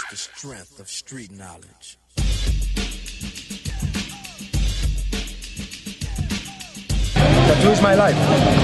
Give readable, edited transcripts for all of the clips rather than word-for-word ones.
the strength of street knowledge. Tattoo is my life.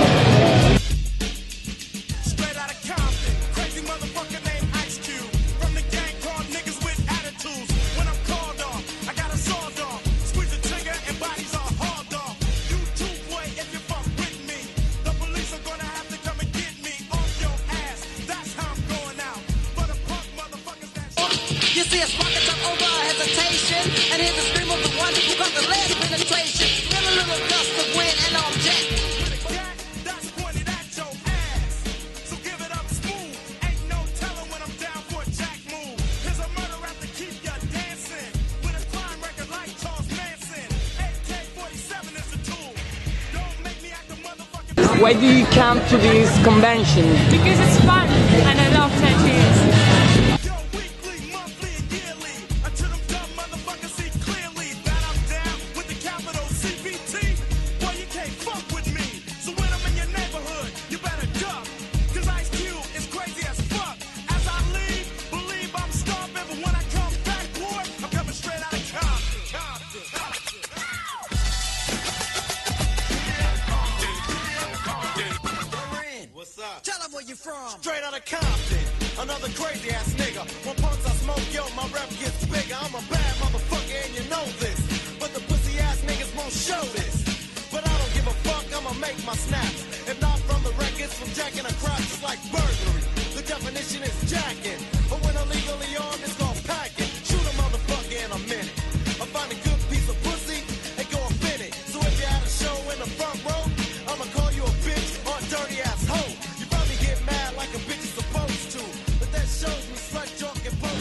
Straight out of Compton, crazy motherfucker named Ice Cube. From the gang called niggas with attitudes. When I'm called off, I got a sawed off. Squeeze the trigger and bodies are hauled off. You too, boy, if you fuck with me. The police are gonna have to come and get me off your ass. That's how I'm going out. For the punk motherfuckers that's... You see a spark up over hesitation, and hear the scream of the one who got the last penetration. Feel a little gust of wind and I'm jet. That's pointed at your ass. So give it up smooth. Ain't no telling when I'm down for a jack move. Here's a murder rap to keep ya dancing. With a crime record like Charles Manson. AK-47 is the tool. Don't make me act a motherfucking... Why do you come to this convention? Because it's fun and I love tattoos. Yo, weekly, monthly, and yearly. Until them dumb motherfuckers see clearly that I'm down with the capital CBT. Boy, you can't fuck with me. So when I'm in your neighborhood, you better duck. Cause Ice Cube is crazy as fuck. As I leave, believe I'm starving. But when I come back, boy, I'm coming straight out of Compton. What's up? Tell them where you from. Straight out of Compton, another crazy ass nigga. When punks I smoke, yo, my rep gets bigger. I'm a bad motherfucker and you know this. But the pussy ass niggas won't show this. But I don't give a fuck, I'ma make my snaps. If not from the records, from jacking a crowd just like burglary. The definition is jacking. But when illegally armed, it's called packing. Shoot a motherfucker in a minute. I find a good piece of pussy and go offend it. So if you had a show in the front row, I'ma call you a bitch or a dirty ass hoe. You probably get mad like a bitch is supposed to. But that shows me slut talk and post.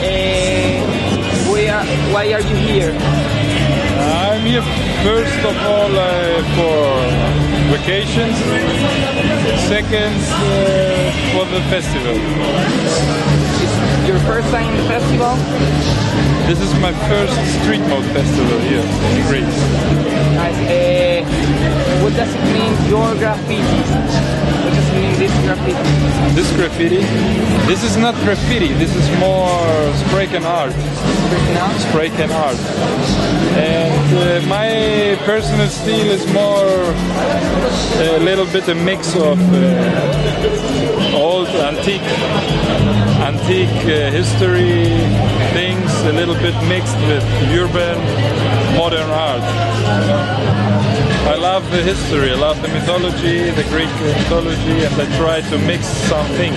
Why are you here? I'm here first of all for vacations, second for the festival. It's your first time in the festival? This is my first street mode festival here in Greece. Nice. What does it mean, your graffiti? What does it mean, this graffiti? This graffiti, this is not graffiti, this is more spray can art. Spray can art. And my personal style is more a little bit a mix of old antique history things, a little bit mixed with urban modern art. I love the history, I love the mythology, the Greek mythology, and I try to mix some things.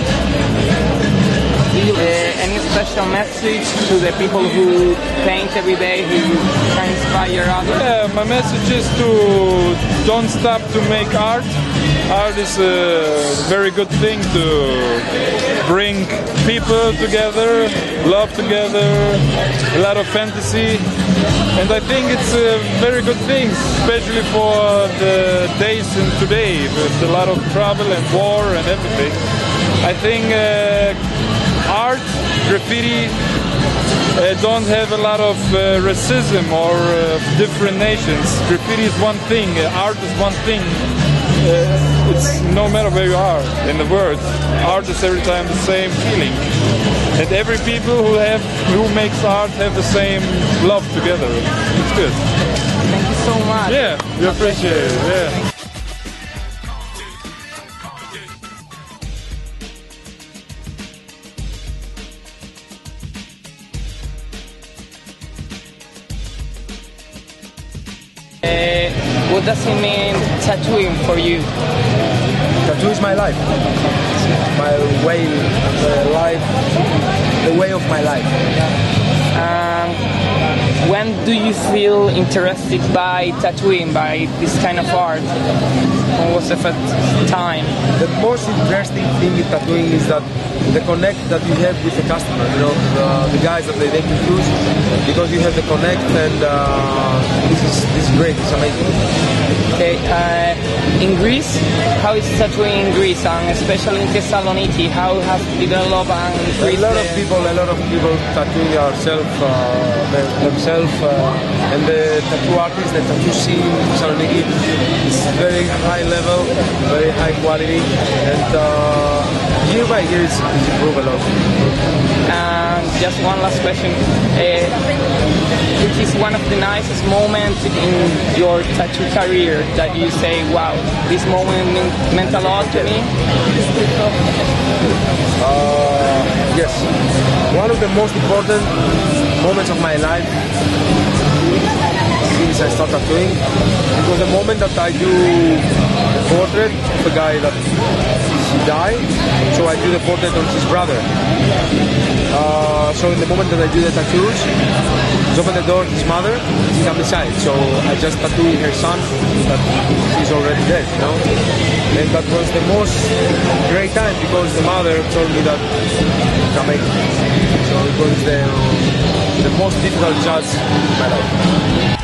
Any special message to the people who paint every day, who can inspire others? Yeah, my message is to don't stop to make art. Art is a very good thing to bring people together, love together, a lot of fantasy. And I think it's a very good thing, especially for the days in today, with a lot of trouble and war and everything. I think art, graffiti, don't have a lot of racism or different nations. Graffiti is one thing, art is one thing. It's no matter where you are in the world, art is every time the same feeling. And every people who makes art have the same love together. It's good. Thank you so much. Yeah, we appreciate it. Yeah. What does it mean, tattooing, for you? Tattoo is my life. My way, the way of my life. When do you feel interested by tattooing, by this kind of art? When was the first time? The most interesting thing in tattooing is that the connect that you have with the customer, you know, the guys that they make tattoos, because you have the connect, and this is great, it's amazing. Okay, in Greece, how is tattooing in Greece, and especially in Thessaloniki, how has it developed and increased? A lot of people tattooing themselves, and the tattoo artists, the tattoo scene in Thessaloniki is very high level, very high quality, and year by year it's improved a lot. And just one last question. Which is one of the nicest moments in your tattoo career that you say, wow, this moment meant a lot to me? Yes. One of the most important moments of my life since I started tattooing, it was the moment that I do the portrait of a guy that he died, so I do the portrait on his brother. So in the moment that I do the tattoos, he opened the door, his mother, she came inside, so I just tattooed her son, that he's already dead, you know. And that was the most great time because the mother told me that he can make it. So it was the most difficult judge in my life.